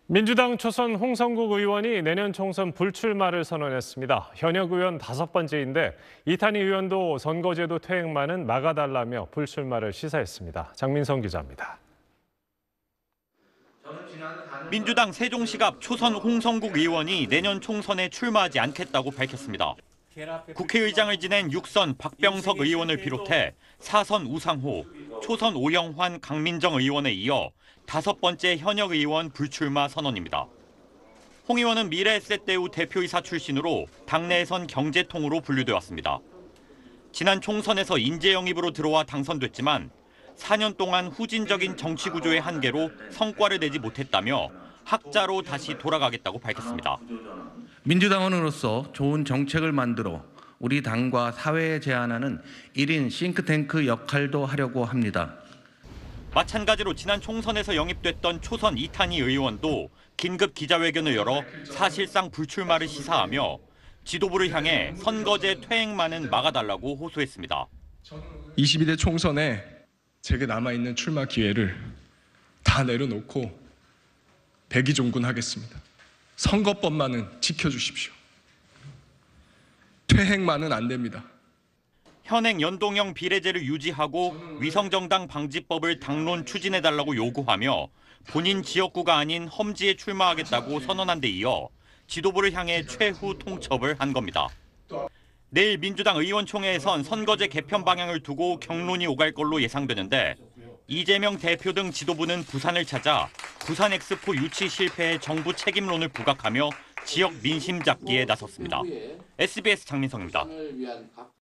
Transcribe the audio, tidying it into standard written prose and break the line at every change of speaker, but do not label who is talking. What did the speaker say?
민주당 초선 홍성국 의원이 내년 총선 불출마를 선언했습니다. 현역 의원 5번째인데 이탄희 의원도 선거제도 퇴행만은 막아달라며 불출마를 시사했습니다. 장민성 기자입니다.
민주당 세종시갑 초선 홍성국 의원이 내년 총선에 출마하지 않겠다고 밝혔습니다. 국회의장을 지낸 6선 박병석 의원을 비롯해 4선 우상호, 초선 오영환, 강민정 의원에 이어 5번째 현역 의원 불출마 선언입니다. 홍 의원은 미래에셋대우 대표이사 출신으로 당내에선 경제통으로 분류돼 왔습니다. 지난 총선에서 인재 영입으로 들어와 당선됐지만 4년 동안 후진적인 정치 구조의 한계로 성과를 내지 못했다며 학자로 다시 돌아가겠다고 밝혔습니다.
민주당원으로서 좋은 정책을 만들어 우리 당과 사회에 제안하는 1인 싱크탱크 역할도 하려고 합니다.
마찬가지로 지난 총선에서 영입됐던 초선 이탄희 의원도 긴급 기자회견을 열어 사실상 불출마를 시사하며 지도부를 향해 선거제 퇴행만은 막아달라고 호소했습니다.
22대 총선에 제게 남아있는 출마 기회를 다 내려놓고 백의종군하겠습니다. 선거법만은 지켜주십시오. 퇴행만은 안 됩니다.
현행 연동형 비례제를 유지하고 위성정당 방지법을 당론 추진해달라고 요구하며 본인 지역구가 아닌 험지에 출마하겠다고 선언한 데 이어 지도부를 향해 최후 통첩을 한 겁니다. 내일 민주당 의원총회에선 선거제 개편 방향을 두고 격론이 오갈 걸로 예상되는데 이재명 대표 등 지도부는 부산을 찾아 부산 엑스포 유치 실패의 정부 책임론을 부각하며 지역 민심 잡기에 나섰습니다. SBS 장민성입니다.